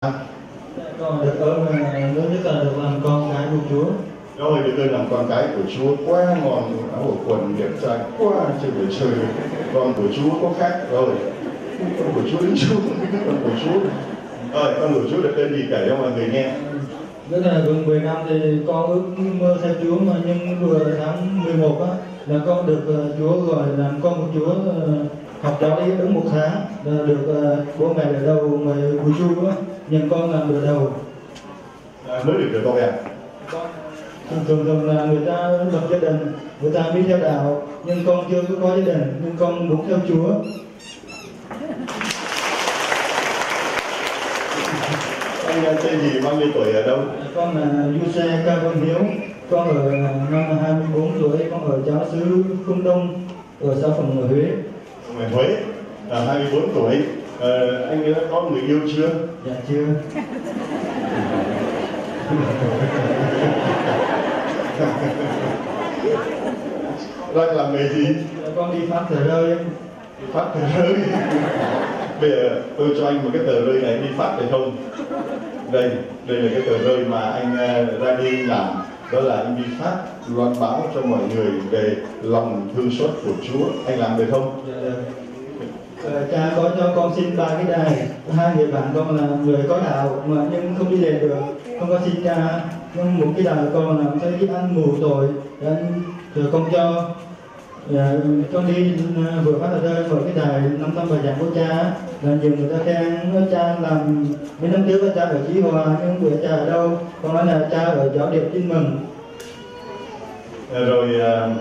Con được ơn lớn nhất là được làm con cái của Chúa. Rồi được ơn làm con cái của Chúa, quá ngon, áo bộ quần đẹp trai quá trên buổi chơi. Con của Chúa có khác rồi. Con của Chúa đứng chung với các con của Chúa. Rồi con của Chúa được ơn gì kể cho mọi người nghe. Rất là gần 10 năm thì con ước mơ theo Chúa, mà nhưng vừa tháng 11 á là con được Chúa gọi làm con của Chúa, học giáo lý đúng 1 tháng là được bố mẹ đỡ đầu người của Chúa nhận con làm đỡ đầu. Mới được con à? Thường là người ta lập gia đình, người ta biết theo đạo, nhưng con chưa có gia đình, nhưng con muốn theo Chúa. Anh tên gì, bao nhiêu tuổi, ở đâu? Con là Giuse Ca Văn Hiếu, con ở năm 24 tuổi, con ở giáo xứ Phương Đông ở xã Phụng ở Huế. Ở Huế, 24 tuổi. Anh đã có người yêu chưa? Dạ chưa. Đang làm nghề gì? Con đi phát tờ rơi. Đi phát tờ rơi. Bây giờ tôi cho anh một cái tờ rơi này, đi phát phải không? Đây là cái tờ rơi mà anh ra đi làm. Đó là anh đi phát loan báo cho mọi người về lòng thương xót của Chúa. Anh làm được không? Dạ được. Cha có cho con xin 3 cái đài. 2 người bạn con là người có đạo mà nhưng không đi đền được. Con có xin cha, nhưng một cái đài con làm thấy ăn ngủ rồi rồi con cho. Con đi vừa phát ở đây mở cái đài 500 bài giảng của cha là nhiều người ta khen nói cha làm mấy năm trước cha ở Chí Hòa, nhưng bữa cha ở đâu? Con nói là cha ở Giáo Điệp Tin Mừng. Rồi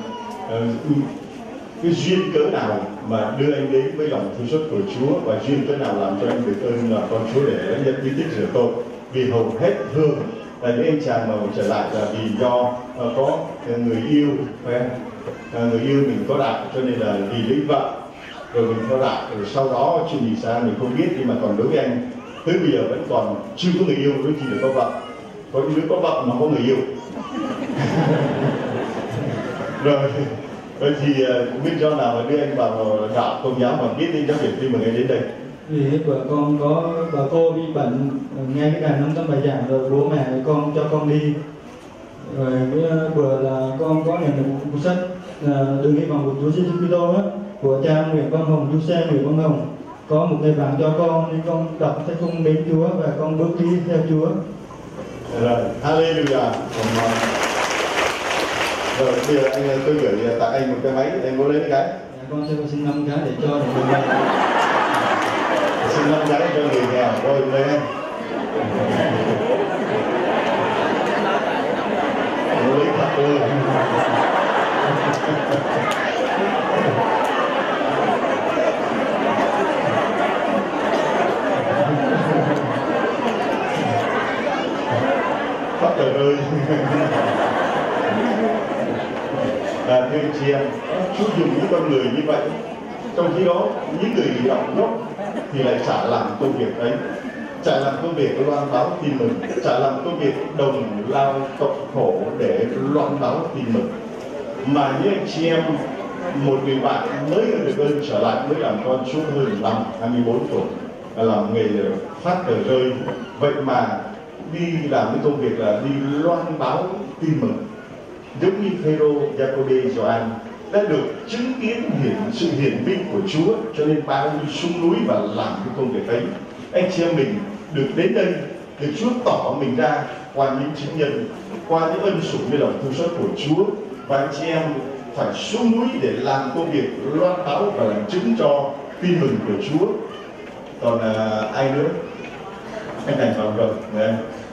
cái duyên cớ nào mà đưa anh đến với lòng thương xót của Chúa, và duyên cớ nào làm cho anh được ơn là con Chúa để nhận bí tích rửa tội? Vì hầu hết thường là những anh chàng mà trở lại là vì do có người yêu, người yêu mình có đạo, cho nên là vì lấy vợ rồi mình có đạo, rồi sau đó chuyện gì sao mình không biết. Nhưng mà còn đối với anh tới bây giờ vẫn còn chưa có người yêu, đôi khi là có vợ, có những đứa có vợ mà có người yêu. Rồi thì cũng biết do nào mà đưa anh vào đạo Công giáo mà biết đến giáo việc khi mà anh đến đây. Vì vợ con có bà cô bị bệnh, nghe cái đài 500 bài giảng rồi bố mẹ con cho con đi. Rồi vừa là con có nhận được một cuốn sách Đường Hy Vọng của Chúa Giêsu Kitô á, của cha Nguyễn Văn Hồng, Giuse Nguyễn Văn Hồng. Có một người bạn cho con nên con đọc thấy con mến Chúa và con bước đi theo Chúa. Rồi, Hallelujah. Rồi bây giờ tôi gửi tặng anh một cái máy, anh có lấy cái? Con sẽ xin 5 cái để cho người nghèo. Xin 5 cái cho người nghèo, rồi đây anh. Lấy thật ơi. Phát tờ rơi. Thưa anh chị em, Chúa dùng những con người như vậy, trong khi đó những người đọc gốc thì lại chả làm công việc ấy, chả làm công việc loan báo tin mừng, chả làm công việc đồng lao cộng khổ để loan báo tin mừng. Mà những anh chị em, một người bạn mới được ơn trở lại, mới làm con Chúa hơn năm 24 tuổi, làm nghề phát tờ rơi, vậy mà đi làm cái công việc là đi loan báo tin mừng. Giống như Phêrô, Giacôbê, Gioan đã được chứng kiến sự hiển vinh của Chúa, cho nên bao nhiêu xuống núi và làm cái công việc ấy. Anh chị em mình được đến đây, được Chúa tỏ mình ra qua những chứng nhân, qua những ân sủng như lòng thương xót của Chúa, và anh chị em phải xuống núi để làm công việc loan báo và làm chứng cho tin mừng của Chúa. Còn ai nữa? Anh Thành vào rồi.